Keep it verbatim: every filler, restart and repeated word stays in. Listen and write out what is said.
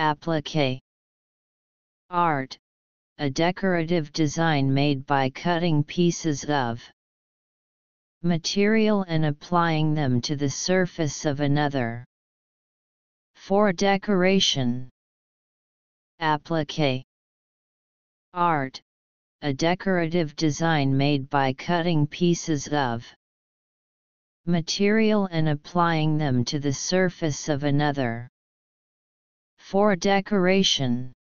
Applique. Art, a decorative design made by cutting pieces of material and applying them to the surface of another. For decoration. Applique. Art, a decorative design made by cutting pieces of material and applying them to the surface of another. For decoration.